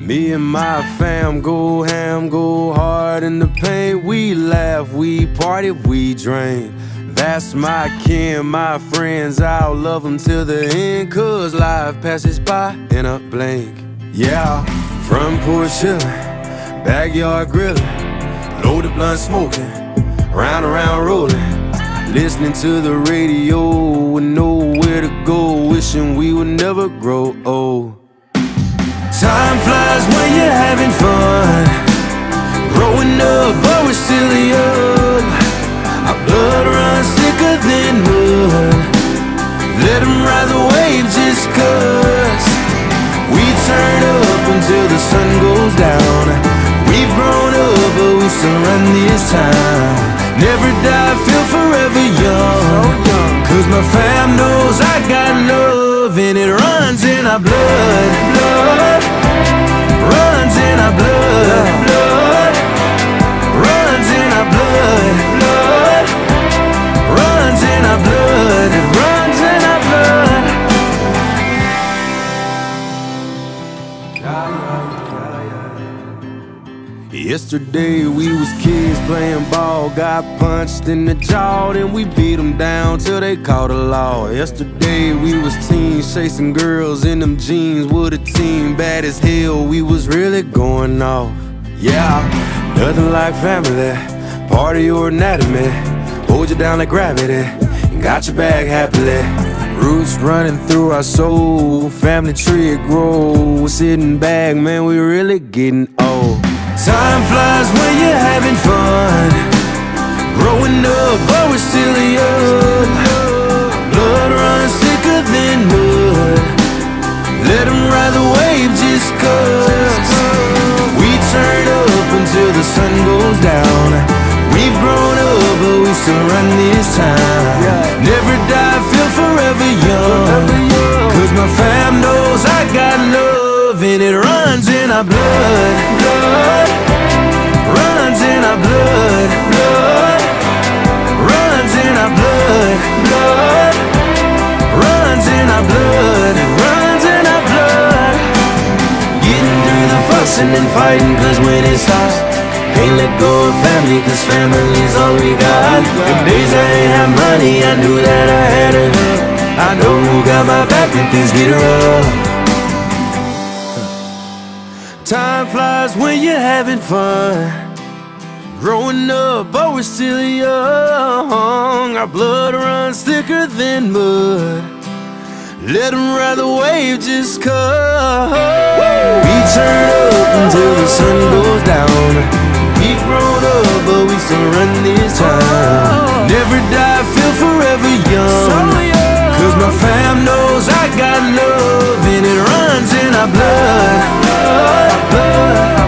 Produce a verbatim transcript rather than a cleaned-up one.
Me and my fam go ham, go hard in the paint. We laugh, we party, we drink. That's my kin, my friends, I'll love them till the end. Cause life passes by in a blink. Yeah, front porch chillin', backyard grillin', loaded blunt smoking, round and round rollin', listening to the radio with nowhere to go, wishing we would never grow old. Time flies when you're having fun, growing up but we're still young. Our blood runs thicker than mud, let them ride the wave just cause. We turn up until the sun goes down. We've grown up but we still run this town. Never die, feel forever young, cause my fam knows I got love and it runs in our blood. Blood runs in our blood. Blood runs in our blood. Blood runs in our blood. It runs in our blood. Yesterday we was kids playing ball, got punched in the jaw, then we beat them down till they called the law. Yesterday we was teens chasing girls in them jeans with a team, bad as hell, we was really going off. Yeah, nothing like family, party or anatomy, hold you down like gravity, and got your back happily. Roots running through our soul, family tree it grows, sitting back, man, we really getting old. Time flies when you're having fun, growing up but we're still young. Blood runs thicker than mud, let them ride the wave just cause. We turn up until the sun goes down. We've grown up but we still run this town. Never die, feel forever young, cause my fam knows I got love and it runs in our blood. Blood runs in our blood. Blood runs in our blood. Blood runs in our blood. It runs in our blood. Getting through the fussing and fighting, cause when it stops, can't let go of family, cause family's all we got. The days I ain't have money, I knew that I had enough. I know who got my back when things get rough. Time flies when you're having fun, growing up but we're still young. Our blood runs thicker than mud, let them ride the wave just cause. We turn up until the sun goes down. We've grown up but we still run this town. Never die, feel forever young, cause my fam knows I got love and it runs in our blood. Blood, blood.